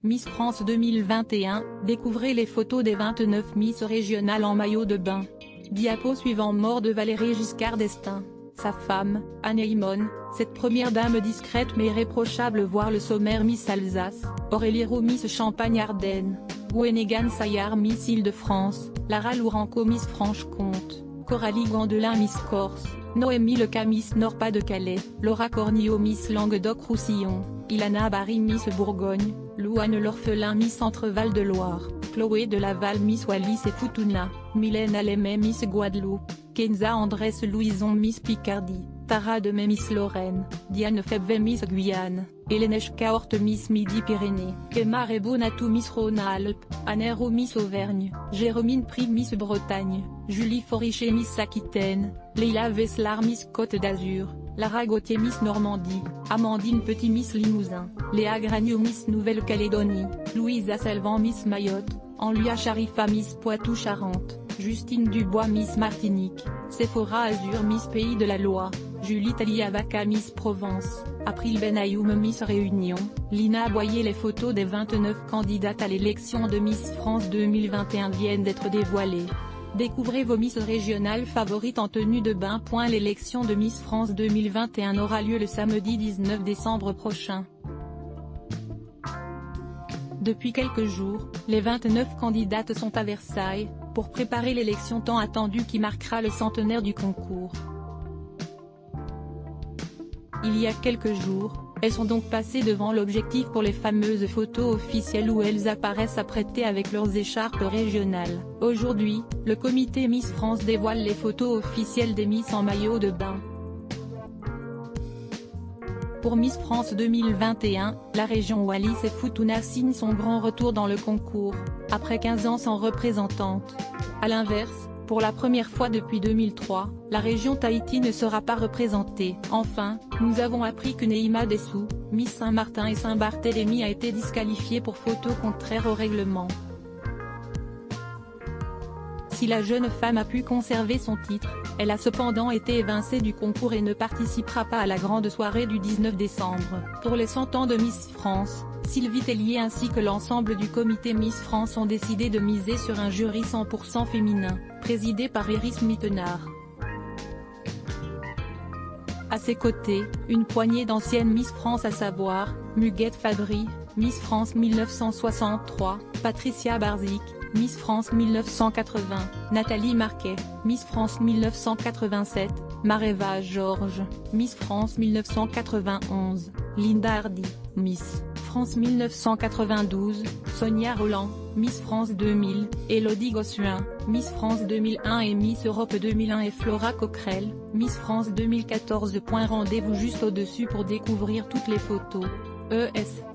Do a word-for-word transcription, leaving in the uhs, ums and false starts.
Miss France deux mille vingt et un, découvrez les photos des vingt-neuf Miss régionales en maillot de bain. Diapo suivant mort de Valéry Giscard d'Estaing. Sa femme, Anne Heymonn, cette première dame discrète mais irréprochable voire le sommaire Miss Alsace, Aurélie Roux Miss Champagne-Ardenne, Gwenegan Saillard Miss Île-de-France, Lara Lourenco Miss Franche-Comté, Coralie Gandelin Miss Corse, Noémie Leca Miss Nord-Pas-de-Calais, Laura Cornillot Miss Languedoc-Roussillon, Ilana Barry Miss Bourgogne, Louane L'Orphelin Miss Centre-Val de Loire, Chloé de Laval Miss Wallis et Futuna, Mylène Alémet Miss Guadeloupe, Kenza Andrés Louison Miss Picardie, Tara Demey Miss Lorraine, Diane Febvre Miss Guyane, Hélène Caorte Miss Midi-Pyrénées, Emma Rebonatou Miss Rhône-Alpes, Anne Roux Miss Auvergne, Jérôme Prix Miss Bretagne, Julie Foriché Miss Aquitaine, Leila Veslar Miss Côte d'Azur, Lara Gauthier Miss Normandie, Amandine Petit Miss Limousin, Léa Gragno Miss Nouvelle-Calédonie, Louisa Salvan Miss Mayotte, Anluia Sharifa Miss Poitou-Charentes, Justine Dubois Miss Martinique, Sephora Azur Miss Pays de la Loire, Julie Taliavaca Miss Provence, April Benayoum Miss Réunion, Lina Boyer. Les photos des vingt-neuf candidates à l'élection de Miss France deux mille vingt et un viennent d'être dévoilées. Découvrez vos Miss régionales favorites en tenue de bain. L'élection de Miss France deux mille vingt et un aura lieu le samedi dix-neuf décembre prochain. Depuis quelques jours, les vingt-neuf candidates sont à Versailles, pour préparer l'élection tant attendue qui marquera le centenaire du concours. Il y a quelques jours, elles sont donc passées devant l'objectif pour les fameuses photos officielles où elles apparaissent apprêtées avec leurs écharpes régionales. Aujourd'hui, le comité Miss France dévoile les photos officielles des Miss en maillot de bain. Pour Miss France deux mille vingt et un, la région Wallis et Futuna signe son grand retour dans le concours, après quinze ans sans représentante. A l'inverse, pour la première fois depuis deux mille trois, la région Tahiti ne sera pas représentée. Enfin, nous avons appris que Neima Dessou, Miss Saint-Martin et Saint-Barthélemy a été disqualifiée pour photo contraire au règlement. Si la jeune femme a pu conserver son titre, elle a cependant été évincée du concours et ne participera pas à la grande soirée du dix-neuf décembre. Pour les cent ans de Miss France, Sylvie Tellier ainsi que l'ensemble du comité Miss France ont décidé de miser sur un jury cent pour cent féminin, présidé par Iris Mittenard. À ses côtés, une poignée d'anciennes Miss France à savoir, Muguette Fabry, Miss France mille neuf cent soixante-trois, Patricia Barzik, Miss France mille neuf cent quatre-vingts, Nathalie Marquet, Miss France mille neuf cent quatre-vingt-sept, Mareva Georges, Miss France mille neuf cent quatre-vingt-onze, Linda Hardy, Miss France mille neuf cent quatre-vingt-douze, Sonia Roland, Miss France deux mille, Élodie Gossuin, Miss France deux mille un et Miss Europe deux mille un et Flora Coquerel, Miss France deux mille quatorze. Rendez-vous juste au-dessus pour découvrir toutes les photos. E S